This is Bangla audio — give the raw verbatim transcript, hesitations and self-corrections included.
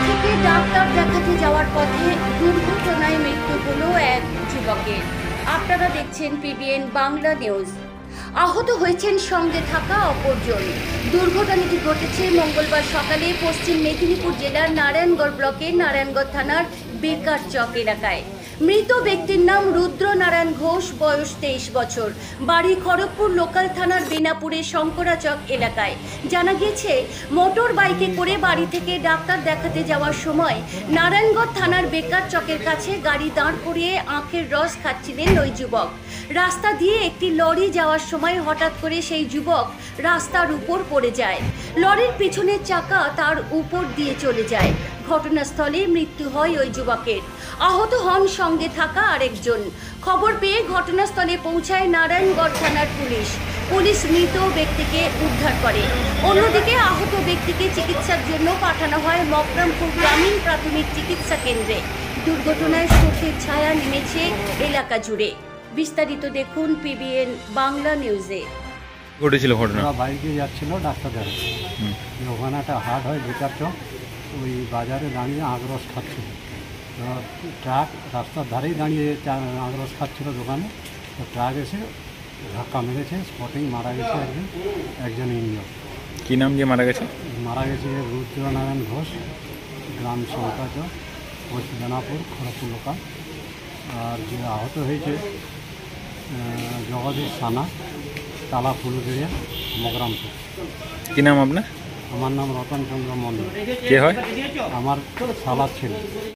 থেকে ডাক্তার দেখাতে যাওয়ার পথে দুর্ঘটনায় মৃত্যু হলো এক যুবকের। আপনারা দেখছেন পিবিএন বাংলা নিউজ। আহত হয়েছেন সঙ্গে থাকা অপরজন। দুর্ঘটনাটি ঘটেছে মঙ্গলবার সকালে পশ্চিম মেদিনীপুর জেলার নারায়ণগড় ব্লকের নারায়ণগড় থানার বেকার চক এলাকায়। মৃত ব্যক্তির নাম রুদ্র নারায়ণ ঘোষ, বয়স তেইশ বছর, বাড়ি খড়গপুর লোকাল থানার বেনাপুরের শঙ্করাচক এলাকায়। জানা গিয়েছে, মোটর বাইকে করে বাড়ি থেকে ডাক্তার দেখাতে যাওয়ার সময় নারায়ণগড় থানার বেকার চকের কাছে গাড়ি দাঁড় করিয়ে আখের রস খাচ্ছিলেন ওই যুবক। রাস্তা দিয়ে একটি লরি যাওয়ার সময় হঠাৎ করে সেই যুবক রাস্তার উপর পড়ে যায়। লরির পিছনের চাকা তার উপর দিয়ে চলে যায়। ঘটনাস্থলে মৃত্যু হয় ওই যুবকের। আহত হন সঙ্গে থাকা আরেকজন। খবর পেয়ে ঘটনাস্থলে পৌঁছায় নারায়ণগড় থানার পুলিশ। পুলিশ মৃত ব্যক্তিকে উদ্ধার করে। অন্যদিকে আহত ব্যক্তিকে চিকিৎসার জন্য পাঠানো হয় মকরমপুর গ্রামীণ প্রাথমিক চিকিৎসা কেন্দ্রে। দুর্ঘটনায় শোকের ছায়া নেমেছে এলাকা জুড়ে। বিস্তারিত দেখুন পিবিএন বাংলা নিউজে। ঘটেছিল ঘটনা, বাইকে যাচ্ছিল ডাক্তার দেখাতে, ওখানে একটা হাট হয় বেকার চক, ওই বাজারে দাঁড়িয়ে আখরস খাচ্ছিল। ট্রাক রাস্তার ধারেই দাঁড়িয়ে আখরস খাচ্ছিল দোকানে, তো ট্রাক এসে ধাক্কা মেরেছে, স্পটেই মারা গেছে একজন, একজন ইঞ্জিন। কি নাম দিয়ে মারা গেছে? মারা গেছে রুদ্র নারায়ণ ঘোষ, গ্রাম শঙ্করাচক, পোস্ট বেনাপুর, খড়গপুর লোকাল। আর যে আহত হয়েছে জগদীশ সানা, তালা ফুলগেড়িয়া, মকরামপুর। কি নাম আপনার? আমার নাম রতন চন্দ্র মন্ডল। কে হয়? আমার শালার ছেলে।